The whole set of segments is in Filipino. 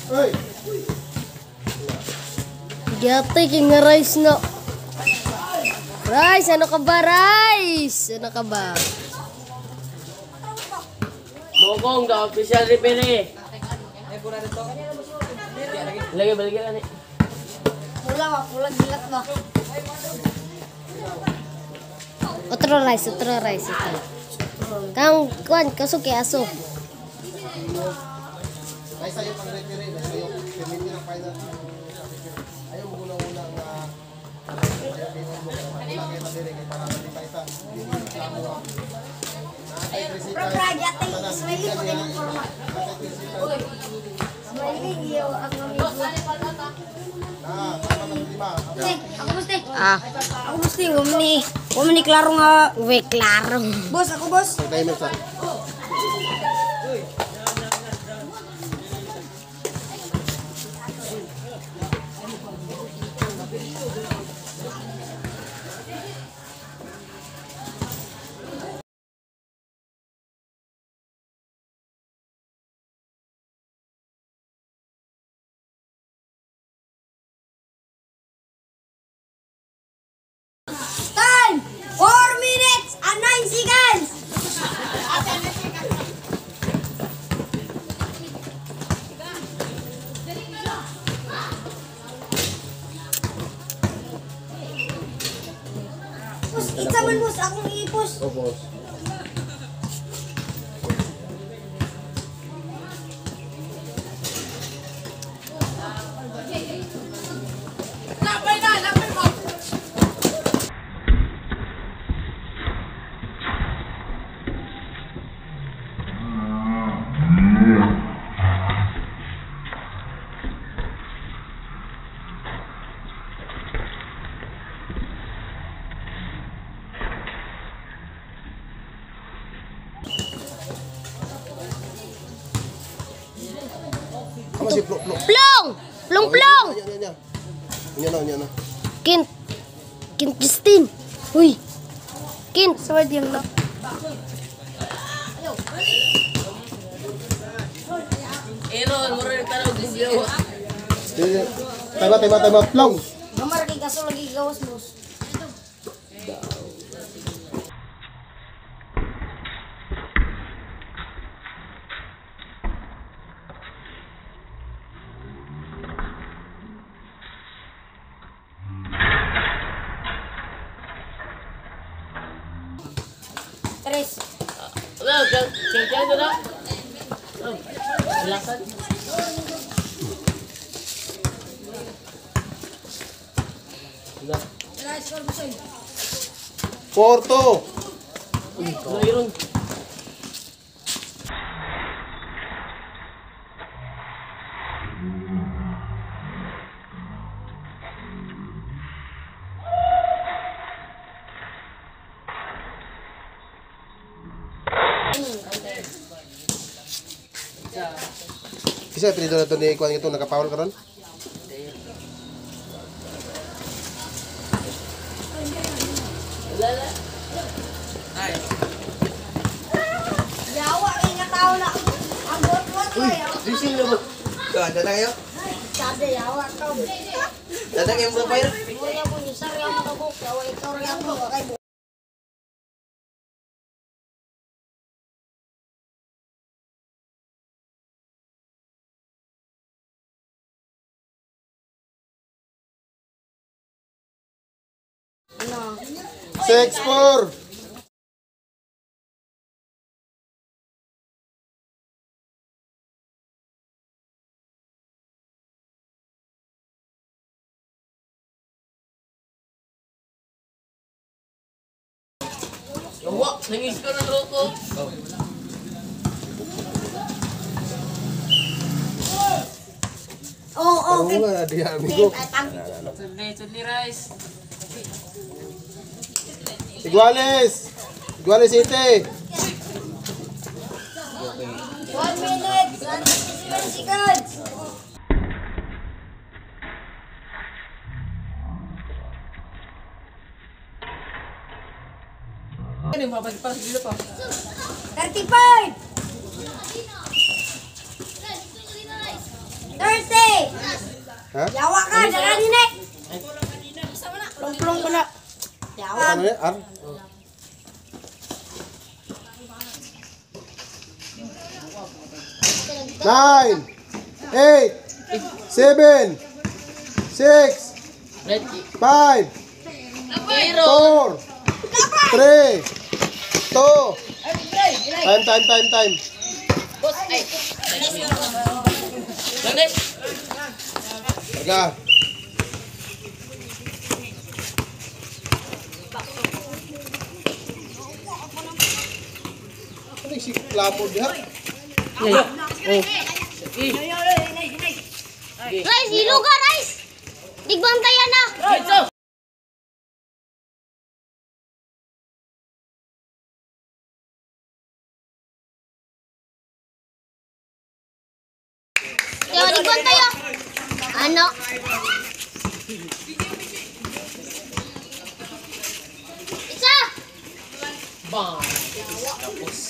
Gati king nga rice no. Rice, ano ka ba, Rice? Ano ka ba? Mokong, the official referee. Lagi balik ka ni. Pulang gilat ba? Otro rice ito. Kang kuan kasuk kay aso. Ay sa'yo pang referee, sa'yo permiti ng final. Ayaw mo unang-unang Ismaili ko din forma. Ismaili iyo ang Ako musti. Ako musti umni klaro nga. We klaro. Boss, ako boss. Timer sa. Time! 4 minutes and 9 seconds! Boss, itsa man boss, akong i-push. Oh, boss. Ako si Plok. Plong! Plong! Yan na. Kint Justin. Uy. Kint. Sword yung lock. Aaron, mura yung tarong bugyaw. Tema, Plong. Gamar kay kaso lagi gawas boss. Tres. Well, kaya na lang. Silakan. Porto. Mayroon. Kisa pinito na ito ni Kwan ito, nakapawal ka ron? Lala. Ay. Yawa kay nga tao na. Ang bot-bot ko yawa. Disil na mo. Datang kayo? Sabi yawa ka. Datang yung profile? Muna mo ni sir yawa ka buk. Yawa ikaw rin ako. Kay buk. Ano? 6-4. Yawa, nangis ko ng loko. Oo, Ano nga, di amigo. Sudli rice. Iguales City. 1 minute and 57 seconds. Ano yung mapagpas dito pa? 35. 30. Ha? Yawa ka, jangan ini. Plong-plong ko na. Yawa. Ano yan? Ar? Nine, 8, 7, 6, Red. 5, Pero. 4, 3, 2. Time. Boss, ay. Ganit. Taga. Ano yung si Klamo diha? Rice, hilo ka, Rice! Digbantayan na! Right, so. Yo, digbantayo! Ano? Isa! Bang. Tapos.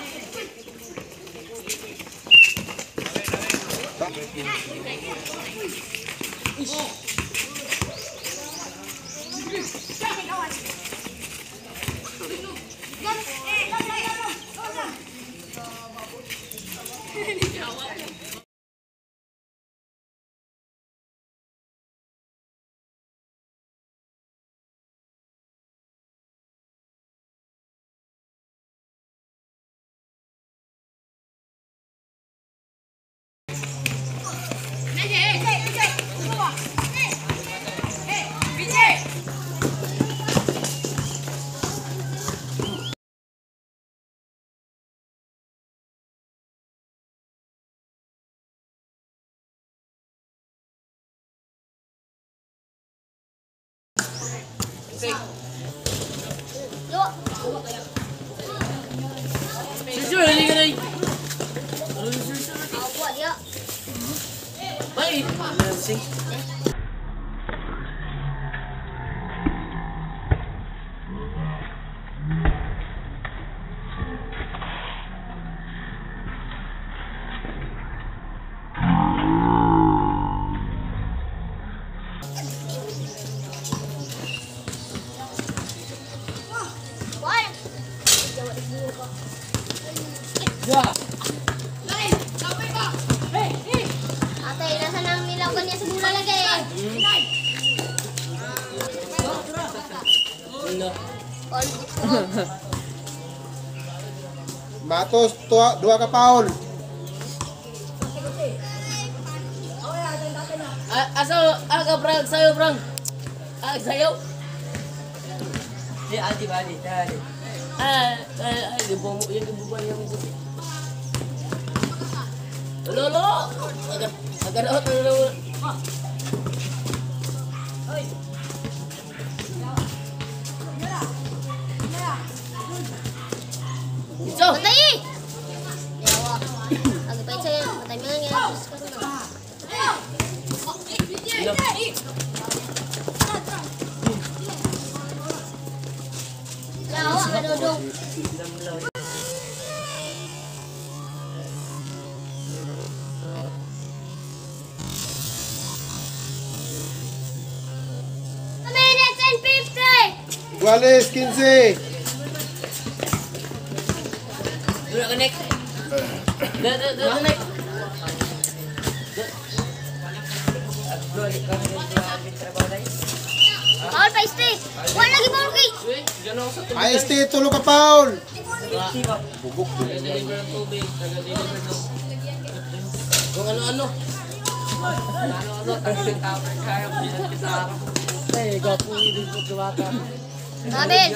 Yo! Sure, hindi ka na. Awa, ya! Bakit? Wal! Yeah. Ate, nasa nang nilaw ka niya sa bula lagi? Ano? All Matos, dua ka paul. Asa aga brang sayo brang. Sayo. Di ati bali tadi. Di bomo yang dibuban yang itu. Lolo. Agar lolo. Iso. Patay! Yawa. Agapay sa'yo. Patay mo nga nga. Diyos ka rin. Yawa, madudong. Minutes and 50! Iguales, 15. Dula connect. Connect. Paul, paiste! Wala lagi Paul kay! IST, tulo ka paul. Bugok. Taga-deliver ng tubig, taga-deliver ng... Kung ano-ano. Ano-ano, taga-deliver kaya mo din kita. Eh, gapo din po gawata. Abel!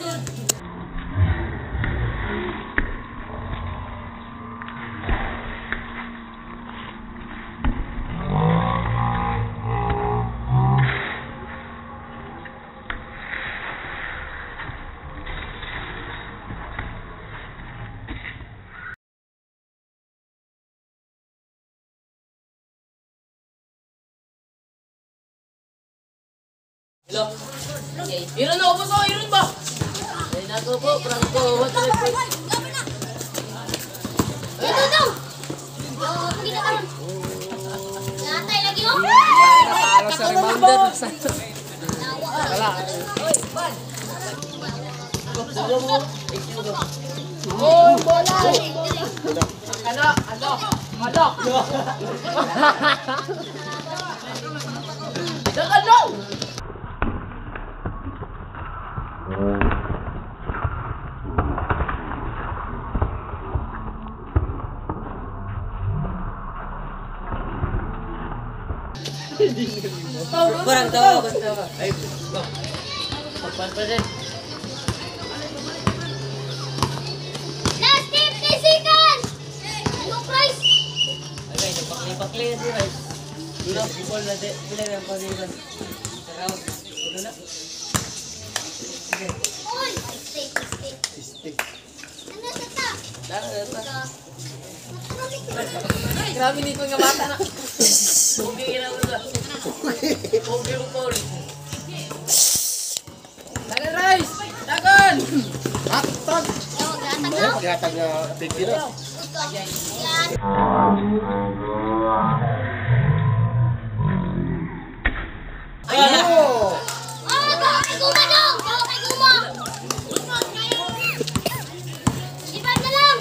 Hello? Iron na, ubos ako, Iron ba? Ay, nato po, Franco, what the fuck? Ito daw! Yawa, pagkita ka lang. Sa rebounder. Wala. Oh, bola. Kurang tawa. Ay, go. Pagpan pa din. Last 50 seconds. No price. Okay, nagpakli-pakli na si Rice. Dito, ball na din. Pila na ang panilan. Round. Ito na. Oy, stay. Stick. Ano sa top? Dara. Grabe nito nga bata na. Hindi ginagawa na. Okay mo po. Dagan Rice! Dagan! Hatag! Gatag na big deal. Oh! Oh, bawa kay Guma dong. Bawa kay Guma. Iban na lang.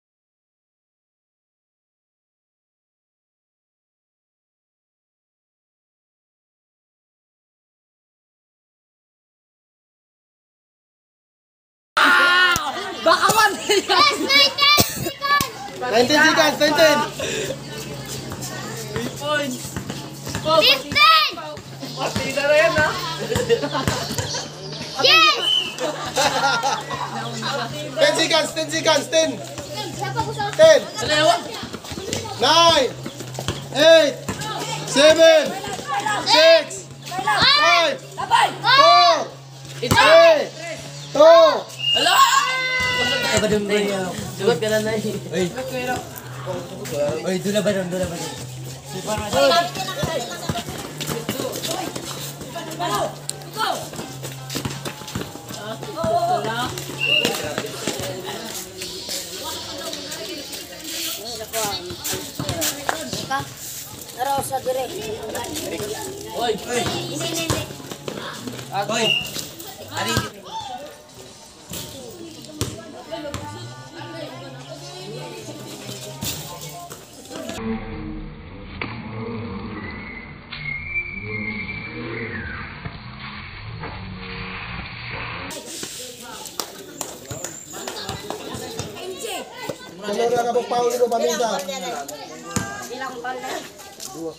Baka man! Last 19 seconds. 19 seconds, 19! 3 points! 15. Partida na yan ha! Yes. 10 seconds, 10 seconds, 10! Siapa ko sa 10! Dalawa! 9! 8! 7! 6! 5! 4! Ito! 3! 2! Hala! Kabadong ba niya? Sugot ka na na eh. Oy, doon na ba doon? Naro sa dire. Oy! Ini. Oy! Ano na kabuk pauli ko paminta? Ilang bal na? Dua.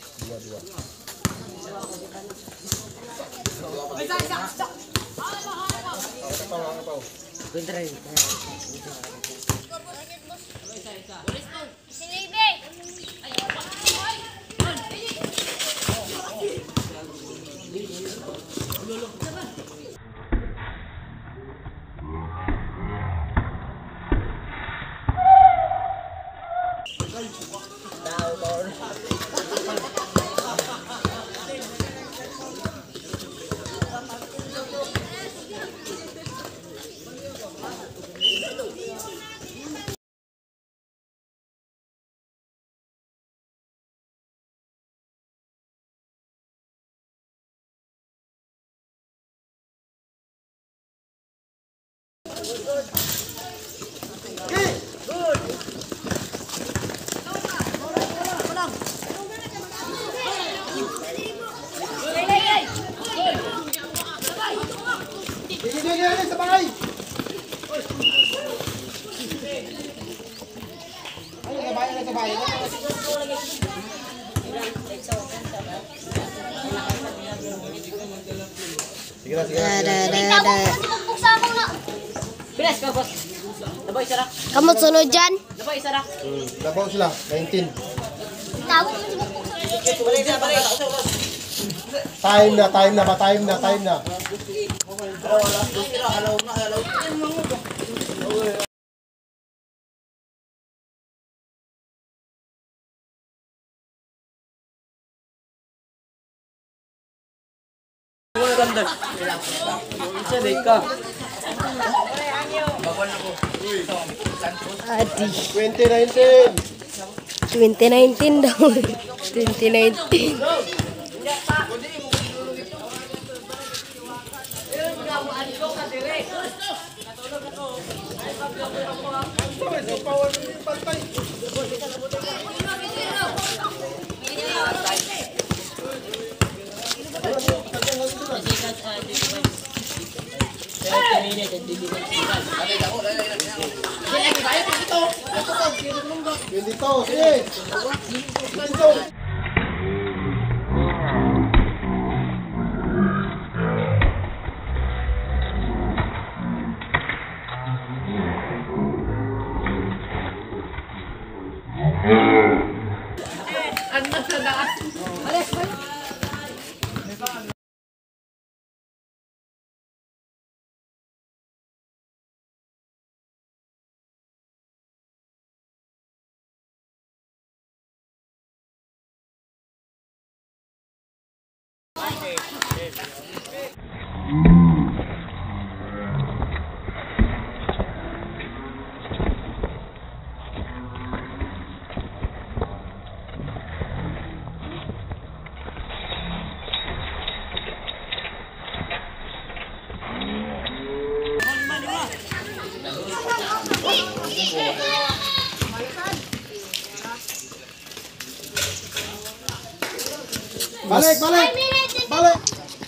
Sinibi. Sige, sabay! Ay, sabay. Sige na. Buksa mo na. Bilas ka, boss! Laboy, sarak! Kamu sunod dyan? Laboy, sarak! Labaw sila, 19. Tawag mo si buksa. Time na. Adi. 2019. 2019 daw. 2019. Dito, sige. Dito. Balik, balik. Balik.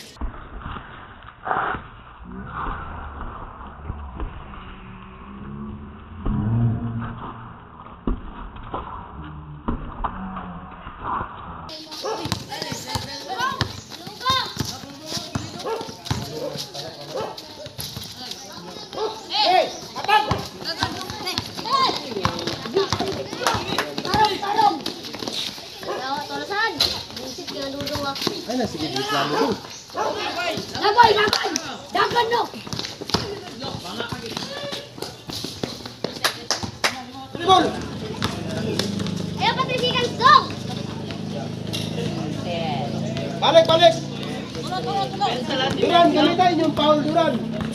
Ay, nasa gigit lang mo. Lagoy! Dagan no! Gol! Ayaw patisikan dong! Balik, balik. Duran, gamitin yung foul, Duran.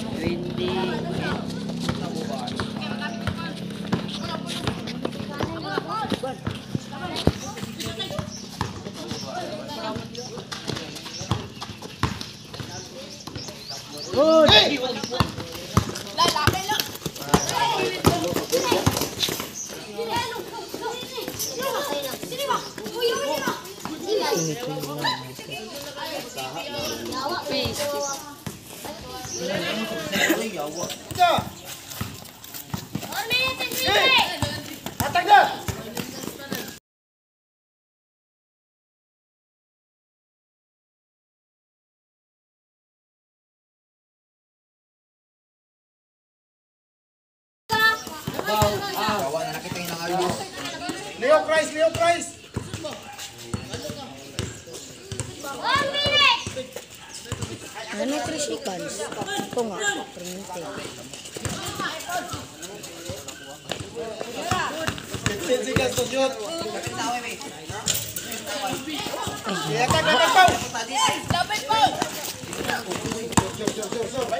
Hey! Atak na! Kawa na nakita yung nangayo. Leo Christ, Leo Christ! Ano 3 seconds? Ito nga, permente. 15 seconds to shoot. Atak na kapaw! Shoot.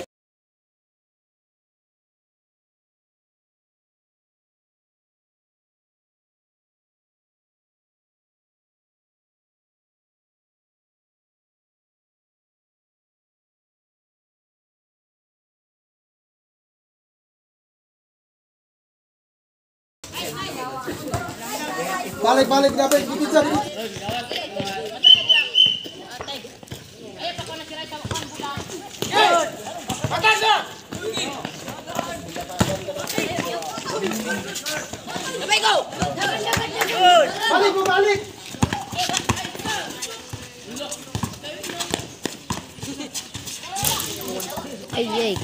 Balik, balik, dapat dipizza. Balik, mo balik. Ay, ay.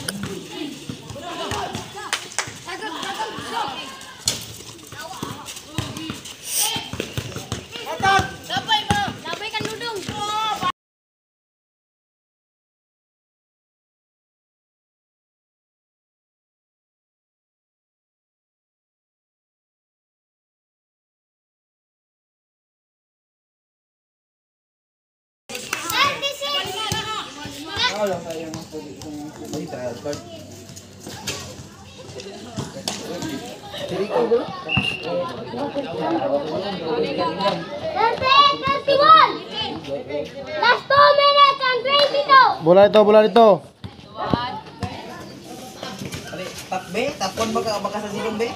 Last 2 minutes and 22! Bola ito, bola ito. Tap be, tapon baka sa silong be.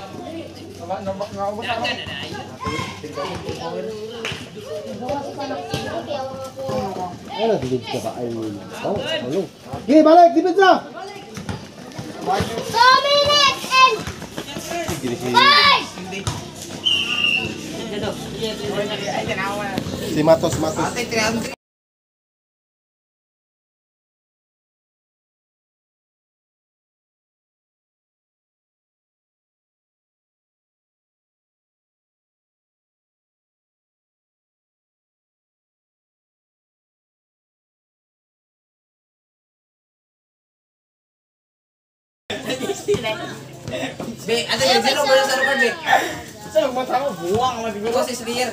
Ano, dilid ka ba? Ay, tao, ano? Okay, balik, dipit na! 2 minutes and 5! Si Matos. Ate 300. Be, ate be, zero ba sa record be? Saan ang mata ko? Buwang ang mabiguro. Ito si Slayer.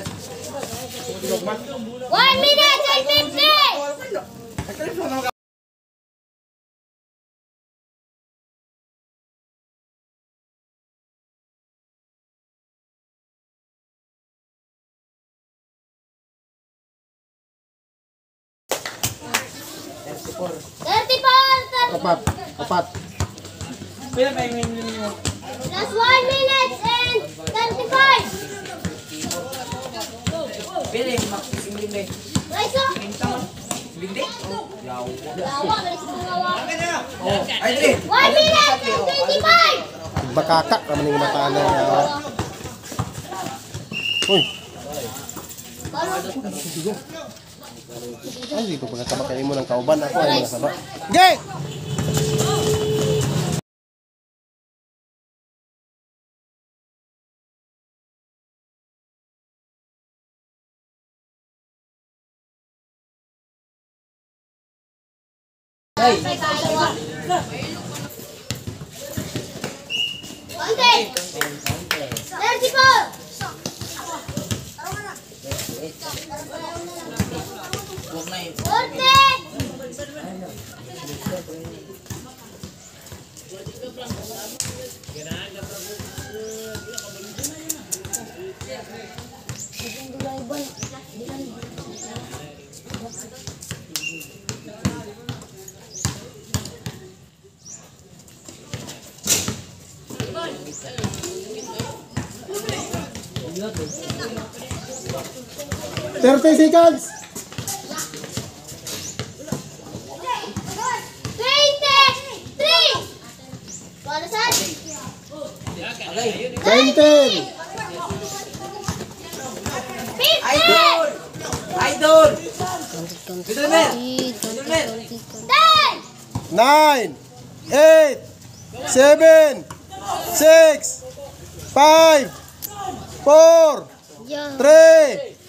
1 minute and 50! Apat. Pila pa yung menu. Last 1 minute and 35! Be, makising be. Raiso! Bindi? Lawa, malis mo lawa. Oh, ay dire. 1 minute and 25! Bakakak naman yung mata na. Uy, ay, di pa pagkakabakain mo ng kauban ako. Ay, nasaba. Okay! Konti! 34! Huwag na yun. 40! Thirty seconds! 23! Para saan? Okay. 19! 50! Idol! Idol! Konti, Middleman! 10! 9, 8, 7, 6, 5, 4, Yeah. 3,